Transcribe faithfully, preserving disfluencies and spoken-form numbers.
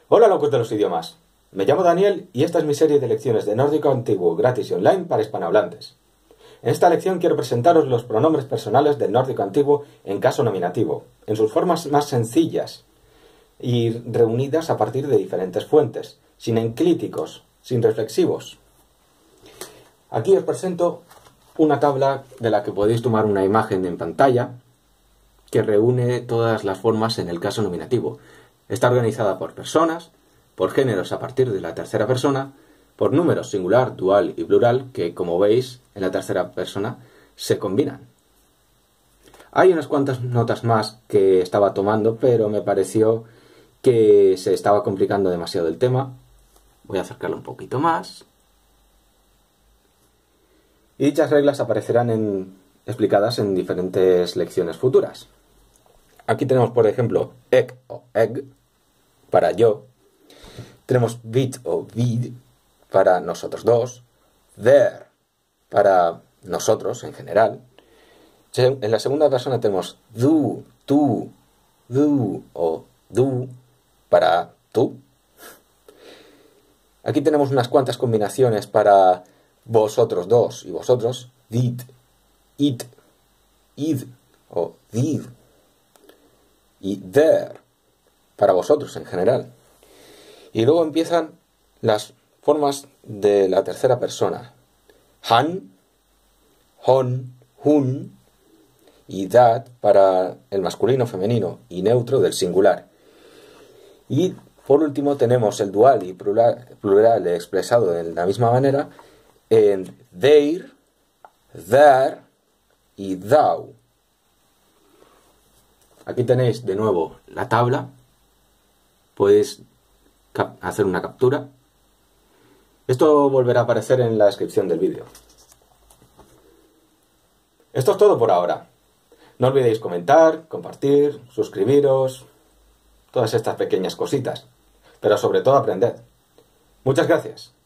Hola locos de los idiomas, me llamo Daniel y esta es mi serie de lecciones de nórdico antiguo gratis y online para hispanohablantes. En esta lección quiero presentaros los pronombres personales del nórdico antiguo en caso nominativo, en sus formas más sencillas y reunidas a partir de diferentes fuentes, sin enclíticos, sin reflexivos. Aquí os presento una tabla de la que podéis tomar una imagen en pantalla que reúne todas las formas en el caso nominativo. Está organizada por personas, por géneros a partir de la tercera persona, por números singular, dual y plural que, como veis, en la tercera persona se combinan. Hay unas cuantas notas más que estaba tomando, pero me pareció que se estaba complicando demasiado el tema. Voy a acercarlo un poquito más. Y dichas reglas aparecerán en, explicadas en diferentes lecciones futuras. Aquí tenemos, por ejemplo, ek o egg para yo. Tenemos vid o vid para nosotros dos. There para nosotros en general. En la segunda persona tenemos du, tú, du o du para tú. Aquí tenemos unas cuantas combinaciones para vosotros dos y vosotros. Did, it, id o did. Y there para vosotros en general. Y luego empiezan las formas de la tercera persona. Han, hon, hun y that para el masculino, femenino y neutro del singular. Y por último tenemos el dual y plural, plural expresado de la misma manera en their, their y thou. Aquí tenéis de nuevo la tabla. Podéis hacer una captura. Esto volverá a aparecer en la descripción del vídeo. Esto es todo por ahora. No olvidéis comentar, compartir, suscribiros, todas estas pequeñas cositas. Pero sobre todo aprended. Muchas gracias.